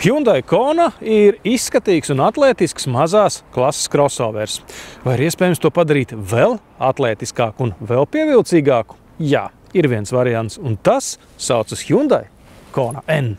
Hyundai Kona ir izskatīgs un atletisks mazās klases crossovers. Vai ir iespējams to padarīt vēl atletiskāku un vēl pievilcīgāku? Jā, ir viens variants, un tas saucas Hyundai Kona N.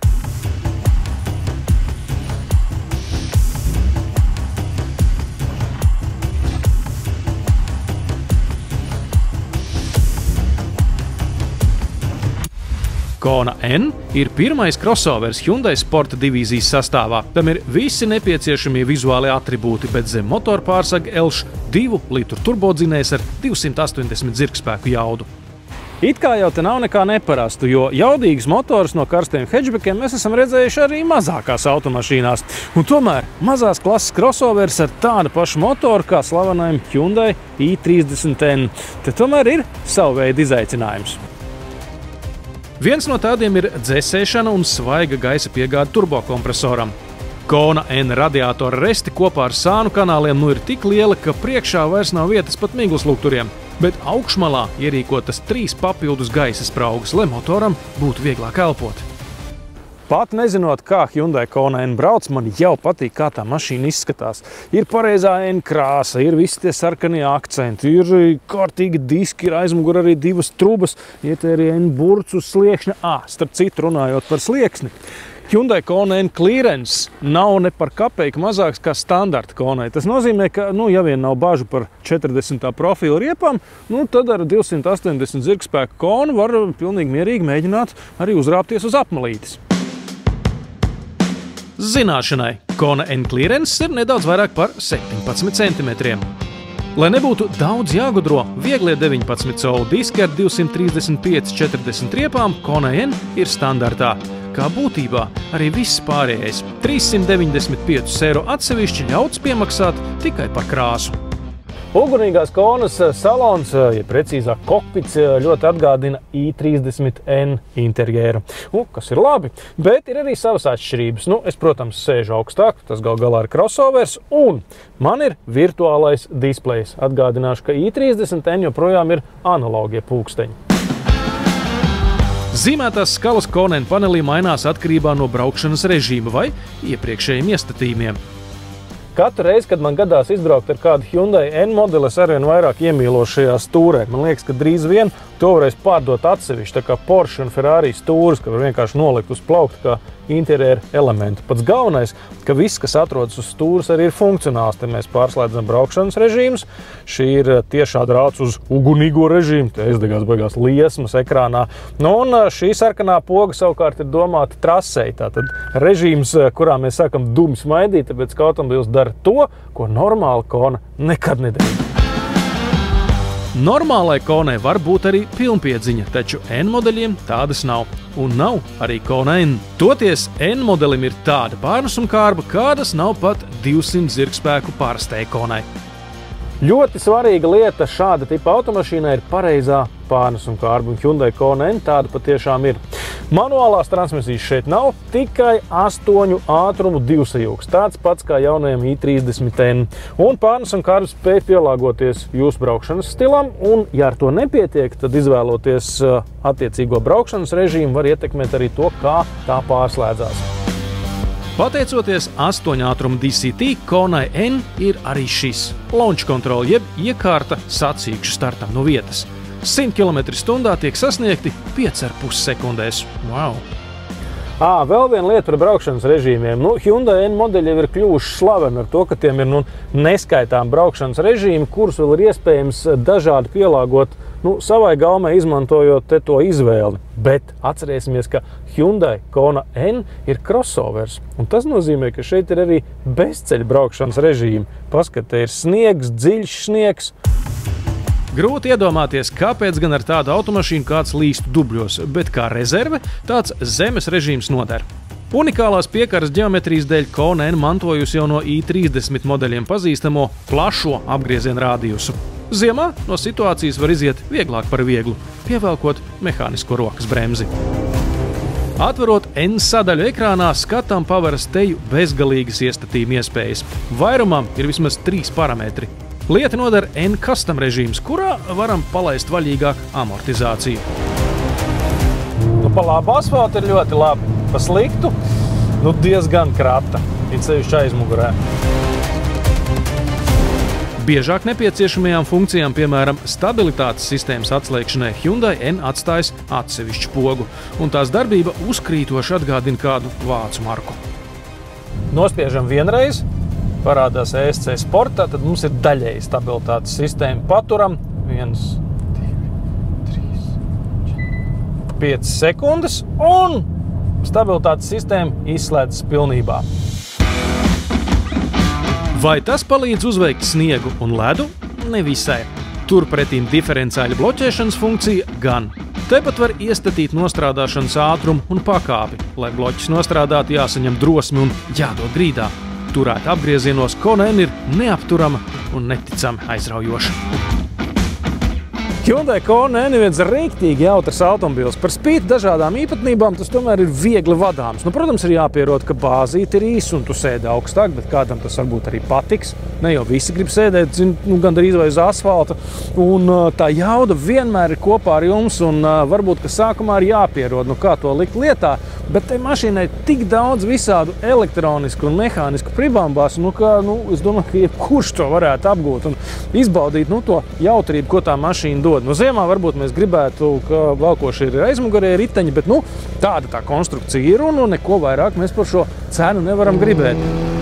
Kona N ir pirmais crossovers Hyundai sporta divīzijas sastāvā. Tam ir visi nepieciešamie vizuālie atribūti, bet zem motora pārsaga elš 2 litru turbodzinējs ar 280 zirgspēku jaudu. It kā jau te nav nekā neparastu, jo jaudīgas motors no karstiem hatchbackiem mēs esam redzējuši arī mazākās automašīnās. Un tomēr mazās klases crossovers ar tādu pašu motoru kā slavenajam Hyundai i30N. Te tomēr ir savu veidu izaicinājums. Viens no tādiem ir dzēsēšana un svaiga gaisa piegāde turbokompresoram. Kona N radiātora resti kopā ar sānu kanāliem ir tik liela, ka priekšā vairs nav vietas pat miglas lukturiem, bet augšmalā ierīkotas 3 papildus gaisa spraugas, lai motoram būtu vieglāk elpot. Pat nezinot, kā Hyundai Kona N brauc, man jau patīk, kā tā mašīna izskatās. Ir pareizā N krāsa, ir visi tie sarkanie akcenti, ir kārtīgi diski, ir aizmugur arī 2 trubas, iet arī N burts uz sliekšņa. Starp citu, runājot par slieksni. Hyundai Kona N clearance nav ne par kapeiku mazāks kā standarta Konai. Tas nozīmē, ka, ja vien nav bažu par 40. profila riepām, tad ar 280 zirgspēku Konu var pilnīgi mierīgi mēģināt arī uzrāpties uz apmalītes. Zināšanai, Kona N clearance ir nedaudz vairāk par 17 cm. Lai nebūtu daudz jāgudro, vieglie 19 colu diski ar 235/40 riepām Kona N ir standartā. Kā būtībā arī viss pārējais 395 eiro atsevišķi ļauts piemaksāt tikai par krāsu. Ugunīgās Konas salons, ja precīzāk kokpits, ļoti atgādina i30N interjeru, kas ir labi, bet ir arī savas atšķirības. Es, protams, sēžu augstāk, tas gal galā ir crossovers, un man ir virtuālais displejs. Atgādināšu, ka i30N joprojām ir analogie pulksteņi. Zīmētās skalas Kona N panelī mainās atkarībā no braukšanas režīma vai iepriekšējiem iestatījumiem. Katru reizi, kad man gadās izbraukt ar kādu Hyundai N modeli, es arvien vairāk iemīlos šajā stūrē. Man liekas, ka drīz vien to varēs pārdot atsevišķi, tā kā Porsche un Ferrari stūris, ka var vienkārši nolikt uz plaukta kā interjera elementu. Pats galvenais, ka viss, kas atrodas uz stūres, arī ir funkcionāls. Te mēs pārslēdzam braukšanas režīmus. Šī ir tiešā drāts uz ugunīgo režīmu. Te aizdegās beigās liesmas ekrānā. Un šī sarkanā poga savukārt ir domāta trasei. Tātad režīms, kurā mēs sākam dumi smaidīt, tāpēc ka automobils dara to, ko normāla Kona nekad nedarīja. Normālai Konai var būt arī pilnpiedziņa, taču N modeļiem tādas nav. Un nav arī Kona N. Toties N modelim ir tāda pārnesumkārba, kādas nav pat 200 zirgspēku parastai Konai. Ļoti svarīga lieta šāda tipa automašīnai ir pareizā pārnesumkārba, un Hyundai Kona N tāda patiešām ir. Manuālās transmisijas šeit nav, tikai 8 ātrumu divsajūgs, tāds pats kā jaunajam i30N. Un pārnesumkārba spēj pielāgoties jūsu braukšanas stilam, un ja ar to nepietiek, tad izvēloties attiecīgo braukšanas režīmu var ietekmēt arī to, kā tā pārslēdzās. Pateicoties 8 ātrumu DCT, Konai N ir arī šis launch control, jeb iekārta sacīkšu startam no vietas. 100 km/h tiek sasniegti 5,5 sekundēs. Wow! Vēl viena lieta par braukšanas režīmiem. Hyundai N modeļi jau ir kļuvuši slaveni ar to, ka tiem ir neskaitām braukšanas režīmi, kurus vēl ir iespējams dažādi pielāgot savai gaumai, izmantojot to izvēli. Bet atcerēsimies, ka Hyundai Kona N ir crossovers. Un tas nozīmē, ka šeit ir arī bezceļa braukšanas režīmi. Paskat, te ir sniegs, dziļš sniegs. Grūti iedomāties, kāpēc gan ar tādu automašīnu kāds līstu dubļos, bet kā rezerve tāds zemes režīms noder. Unikālās piekaras ģeometrijas dēļ Kona N mantojusi jau no i30 modeļiem pazīstamo plašo apgriezienu radiusu. Ziemā no situācijas var iziet vieglāk par vieglu, pievelkot mehānisko rokas bremzi. Atverot N sadaļu ekrānā, skatām paveras teju bezgalīgas iestatījuma iespējas. Vairumam ir vismaz 3 parametri. Lieta nodara N custom režīms, kurā varam palaist vaļīgāk amortizāciju. Pa labu asfaltu ir ļoti labi, pa sliktu diezgan krata, it sevišķi aizmugurē. Biežāk nepieciešamajām funkcijām, piemēram, stabilitātes sistēmas atslēgšanai, Hyundai N atstājas atsevišķu pogu, un tās darbība uzkrītoši atgādina kādu vācu marku. Nospiežam vienreiz, parādās ESC sportā, tad mums ir daļēji stabilitātes sistēma. Paturam 1, 2, 3, 4, 5 sekundes, un stabilitātes sistēma izslēdzas pilnībā. Vai tas palīdz uzveikt sniegu un ledu? Nevisai. Turpretīm diferenciāļa bloķēšanas funkcija gan. Tepat var iestatīt nostrādāšanas ātrumu un pakāpi. Lai bloķis nostrādātu, jāsaņem drosmi un jādod grīdā. Turēt apgriezienos Kona N ir neapturama un neticami aizraujoša. Hyundai Kona N ir viens rīktīgi jautrs automobils. Par spīti dažādām īpatnībām tas tomēr ir viegli vadāms. Protams, ir jāpierod, ka bāzīte ir īsa un tu sēdi augstāk, bet kādam tas varbūt arī patiks. Ne jau visi grib sēdēt, gandrīz vai uz asfalta. Un tā jauda vienmēr ir kopā ar jums un varbūt, ka sākumā ir jāpierod, kā to likt lietā. Bet tai mašīnai tik daudz visādu elektronisku un mehānisku pribambās, es domāju, ka jebkurš to varētu apgūt un izbaudīt to jautrību, ko tā mašīna dod. Ziemā varbūt mēs gribētu, ka valkoši ir aizmugurē riteņi, bet tāda tā konstrukcija ir un neko vairāk mēs par šo cenu nevaram gribēt.